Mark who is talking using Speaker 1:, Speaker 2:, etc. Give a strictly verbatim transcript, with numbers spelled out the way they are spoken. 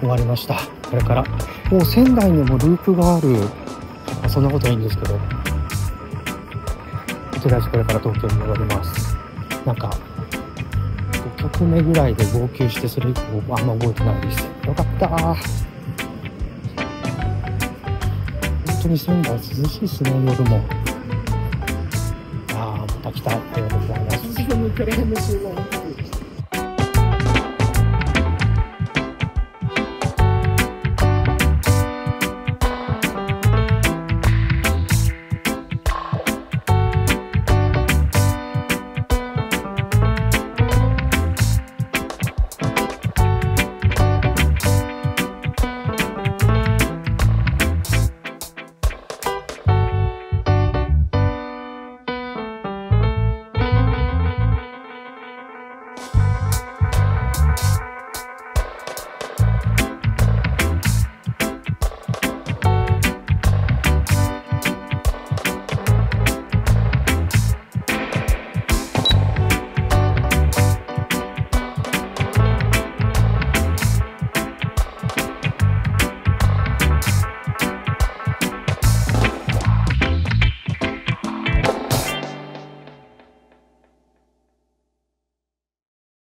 Speaker 1: 終わりました。これからもう仙台にもループがある。そんなことはいいんですけど、とりあえずこれから東京に戻ります。なんかごきょくめぐらいで号泣して、それ以降あんま覚えてないです。よかったー。本当に仙台涼しいですね、夜も。あー、また来た。ありがとうございます。